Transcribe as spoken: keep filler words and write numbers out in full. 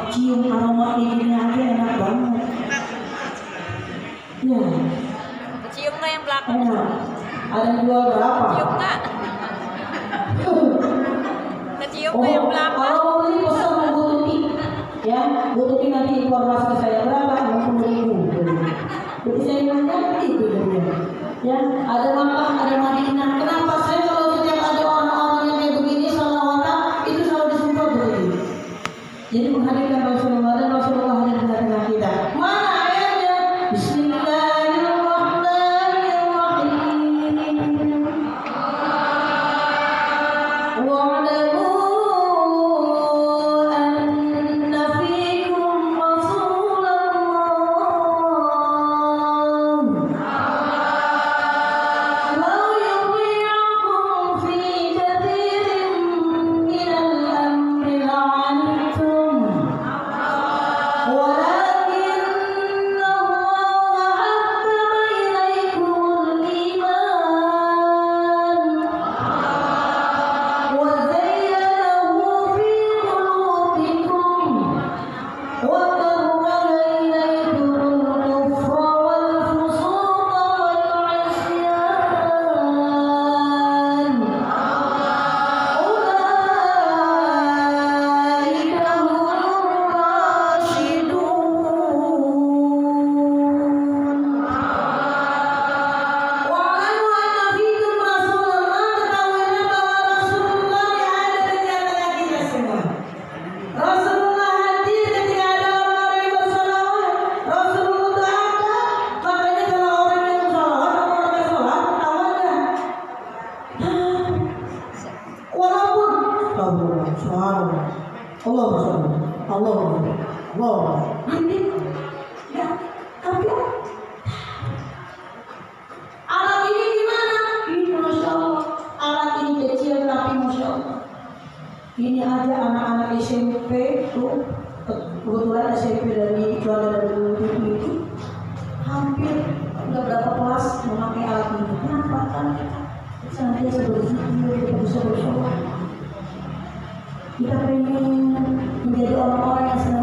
cium aroma ini aja enak banget. Ya. Cium nggak yang belakang? Enak. Ada yang jual berapa? Cium nggak? Kecium Oh, nggak yang belakang? kalau mau beli pesan sama Bu Tuti, ya, Bu Tuti nanti informasi ke saya berapa? enam puluh ribu. Jadi saya bilang itu dia. Ya, ada Makkah, ada Madinah. Kenapa saya kalau setiap ada orang-orang yang kayak begini salawatan itu selalu disumpah begini. Jadi menghadirkan Rasulullah dan Rasulullah hadir di tengah kita. Mana ayatnya? Bismillahirrahmanirrahim. Wa'lamu anna fikum Rasulullah. Law yuti'ukum fi kathirin minal amri la'anittum. Walakinna Allah habbaba ilaykumul iman wa zayyanahu fi qulubikum wa karraha ilaykumul kufra wal fusuqa wal 'isyan. Ulaika humur rasyidun. Wa'lamu anna fikum Rasulullah, ketahuilah bahwa Rasulullah ada di antara kita semua. Rasulullah hadir ketika ada orang-orang yang bersalawat. Rasulullah itu ada, makanya kalau orang yang bersalawat atau orang yang sholat, tahulah. Walaupun Allah, subhanallah, Allah bersalawat, Allah, Allah, ini, ya, tapi alat ini gimana? Ini masya Allah, alat ini kecil tapi masya Allah. Ini aja anak-anak S M P tuh, kebetulan S M P dari keluarga dari dulu itu hampir nggak berapa kelas memakai alat ini. Kenapa? Karena kita senantiasa berzikir, kita bisa bersyukur. Kita pengen menjadi orang-orang yang senantiasa